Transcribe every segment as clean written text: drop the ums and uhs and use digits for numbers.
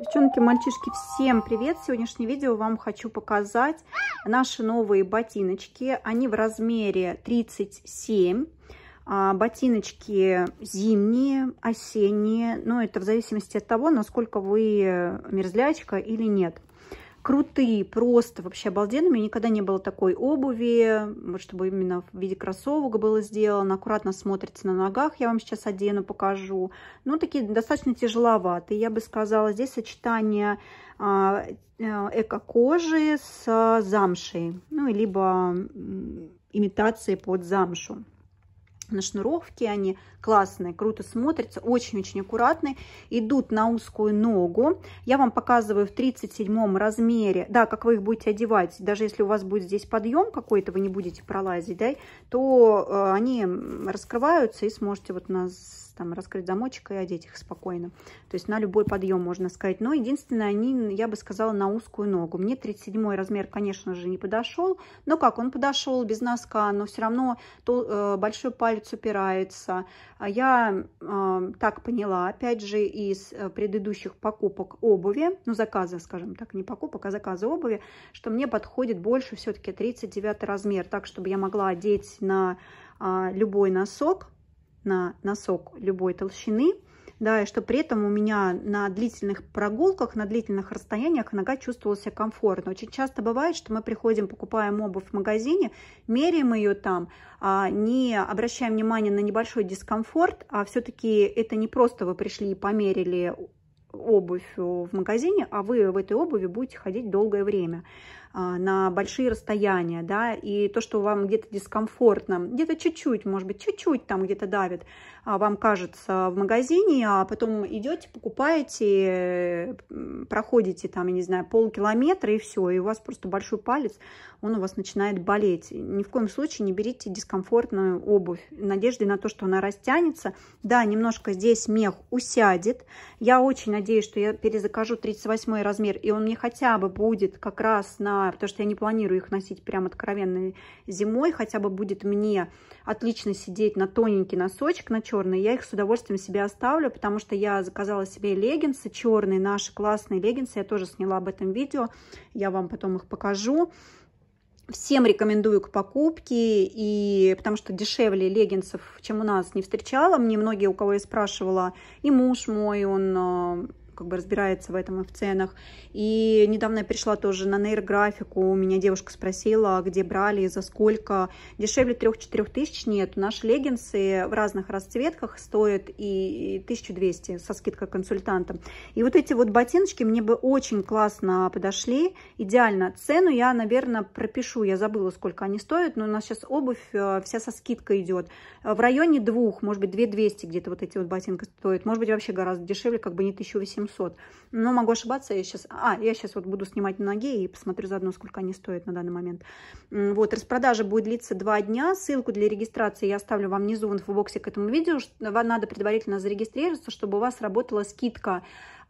Девчонки, мальчишки, всем привет! В сегодняшнем видео вам хочу показать наши новые ботиночки. Они в размере 37. Ботиночки зимние, осенние. Но это в зависимости от того, насколько вы мерзлячка или нет. Крутые, просто вообще обалденные. У меня никогда не было такой обуви, чтобы именно в виде кроссовок было сделано. Аккуратно смотрится на ногах. Я вам сейчас одену, покажу. Ну, такие достаточно тяжеловатые, я бы сказала. Здесь сочетание эко-кожи с замшей. Ну, либо имитации под замшу. На шнуровке они классные, круто смотрятся, очень-очень аккуратные, идут на узкую ногу. Я вам показываю в 37 размере, да, как вы их будете одевать. Даже если у вас будет здесь подъем какой-то, вы не будете пролазить, да, то они раскрываются и сможете вот там раскрыть замочек и одеть их спокойно. То есть на любой подъем, можно сказать. Но единственное, они, я бы сказала, на узкую ногу. Мне 37 размер, конечно же, не подошел. Но как, он подошел без носка, но все равно большой палец упирается. Я так поняла, опять же, из предыдущих покупок обуви, ну, заказа, скажем так, не покупок, а заказа обуви, что мне подходит больше все-таки 39 размер. Так, чтобы я могла одеть на любой носок, на носок любой толщины, да, и что при этом у меня на длительных прогулках, на длительных расстояниях нога чувствовала себя комфортно. Очень часто бывает, что мы приходим, покупаем обувь в магазине, меряем ее там, не обращаем внимания на небольшой дискомфорт, а все-таки это не просто вы пришли и померили обувь в магазине, а вы в этой обуви будете ходить долгое время на большие расстояния, да, и то, что вам где-то дискомфортно, где-то чуть-чуть, может быть, чуть-чуть там где-то давит, вам кажется в магазине, а потом идете, покупаете, проходите там, я не знаю, полкилометра и все, и у вас просто большой палец, он у вас начинает болеть. Ни в коем случае не берите дискомфортную обувь в надежде на то, что она растянется. Да, немножко здесь мех усядет. Я очень надеюсь, что я перезакажу 38 размер, и он мне хотя бы будет как раз потому что я не планирую их носить прям откровенно зимой, хотя бы будет мне отлично сидеть на тоненький носочек, на черный. Я их с удовольствием себе оставлю, потому что я заказала себе леггинсы черные, наши классные леггинсы. Я тоже сняла об этом видео, я вам потом их покажу. Всем рекомендую к покупке, и потому что дешевле леггинсов, чем у нас, не встречала. Мне многие, у кого я спрашивала, и муж мой, он как бы разбирается в этом и в ценах. И недавно я пришла тоже на нейрографику, у меня девушка спросила, где брали, за сколько. Дешевле 3-4 тысяч нет. Наши леггинсы в разных расцветках стоят и 1200 со скидкой консультанта. И вот эти вот ботиночки мне бы очень классно подошли, идеально. Цену я, наверное, пропишу, я забыла, сколько они стоят, но у нас сейчас обувь вся со скидкой идет. В районе 2, может быть, 2200 где-то вот эти вот ботинки стоят. Может быть, вообще гораздо дешевле, как бы не 1800. Но могу ошибаться, я сейчас вот буду снимать на ноге и посмотрю заодно, сколько они стоят на данный момент. Вот, распродажа будет длиться 2 дня. Ссылку для регистрации я оставлю вам внизу в инфобоксе к этому видео. Вам надо предварительно зарегистрироваться, чтобы у вас работала скидка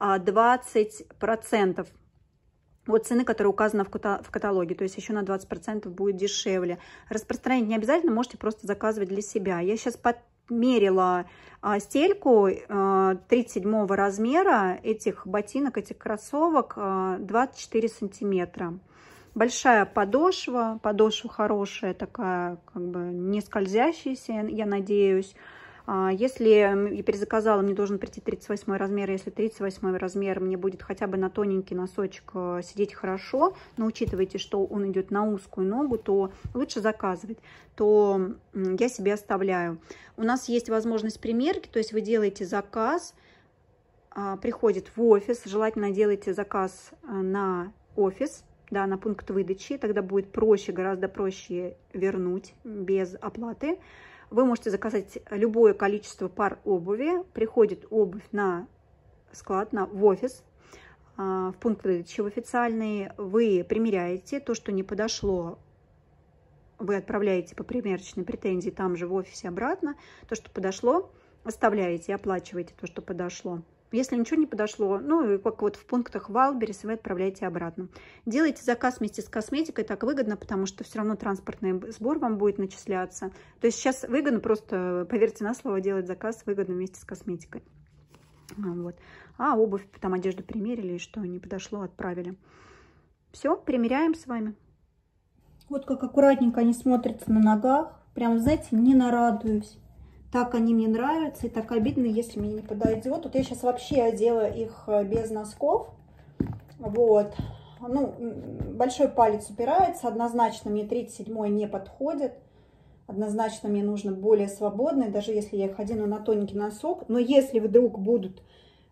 20%. Вот цены, которые указаны в каталоге, то есть еще на 20% будет дешевле. Распространять не обязательно, можете просто заказывать для себя. Я сейчас мерила стельку 37 размера этих ботинок, этих кроссовок 24 сантиметра. Большая подошва, подошва хорошая, такая как бы не скользящаяся, я надеюсь. Если я перезаказала, мне должен прийти 38 размер. Если 38 размер, мне будет хотя бы на тоненький носочек сидеть хорошо. Но учитывайте, что он идет на узкую ногу, то лучше заказывать. То я себе оставляю. У нас есть возможность примерки, то есть вы делаете заказ, приходит в офис. Желательно делайте заказ на офис, да, на пункт выдачи. Тогда будет проще, гораздо проще вернуть без оплаты. Вы можете заказать любое количество пар обуви. Приходит обувь на склад, в офис, в пункт выдачи в официальный. Вы примеряете то, что не подошло. Вы отправляете по примерочной претензии там же в офисе обратно. То, что подошло, оставляете и оплачиваете то, что подошло. Если ничего не подошло, ну, как вот в пунктах Wildberries, вы отправляете обратно. Делайте заказ вместе с косметикой, так выгодно, потому что все равно транспортный сбор вам будет начисляться. То есть сейчас выгодно просто, поверьте на слово, делать заказ выгодно вместе с косметикой. Вот. а обувь, там одежду примерили, и что не подошло, отправили. Все, примеряем с вами. Вот как аккуратненько они смотрятся на ногах. Прям, знаете, не нарадуюсь. Так они мне нравятся, и так обидно, если мне не подойдет. Вот я сейчас вообще одела их без носков. Вот. Ну, большой палец упирается. Однозначно мне 37-й не подходит. Однозначно мне нужно более свободный, даже если я их одену на тоненький носок. Но если вдруг будут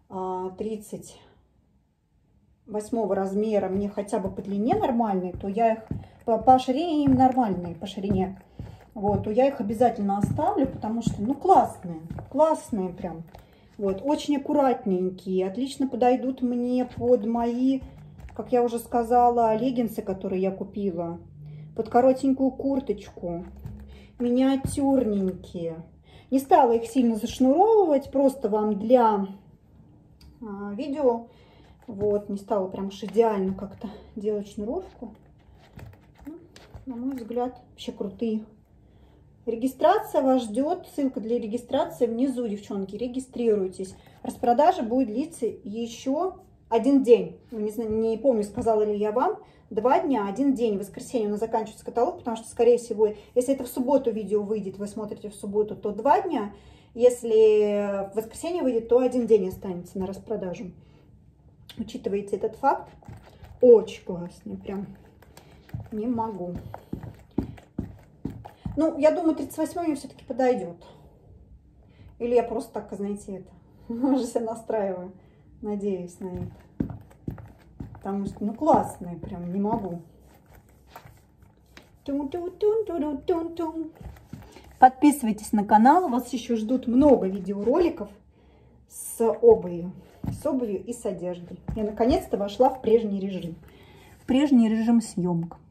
38 размера мне хотя бы по длине нормальные, то я их по ширине им нормальные, по ширине. Вот, то я их обязательно оставлю, потому что, ну, классные, классные прям. Вот, очень аккуратненькие, отлично подойдут мне под мои, как я уже сказала, леггинсы, которые я купила, под коротенькую курточку, миниатюрненькие. Не стала их сильно зашнуровывать, просто вам для видео. Вот, не стала прям уж идеально как-то делать шнуровку. Ну, на мой взгляд, вообще крутые. Регистрация вас ждет. Ссылка для регистрации внизу, девчонки. Регистрируйтесь. Распродажа будет длиться еще 1 день. Не помню, сказала ли я вам. 2 дня, 1 день. В воскресенье у нас заканчивается каталог, потому что, скорее всего, если это в субботу видео выйдет, вы смотрите в субботу, то 2 дня. Если в воскресенье выйдет, то 1 день останется на распродажу. Учитывайте этот факт. Очень классный, прям не могу. Ну, я думаю, 38 мне все-таки подойдет. Или я просто так, знаете, это, уже себя настраиваю. Надеюсь на это. Потому что, ну, классные, прям не могу. Подписывайтесь на канал. Вас еще ждут много видеороликов с обувью и с одеждой. Я наконец-то вошла в прежний режим. В прежний режим съемок.